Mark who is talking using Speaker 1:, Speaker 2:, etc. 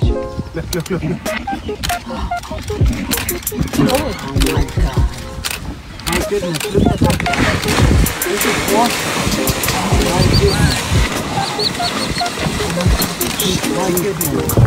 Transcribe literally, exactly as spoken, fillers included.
Speaker 1: Look, look, look, look.
Speaker 2: Oh my God. My goodness, look at that. This is water. Oh my goodness. My goodness.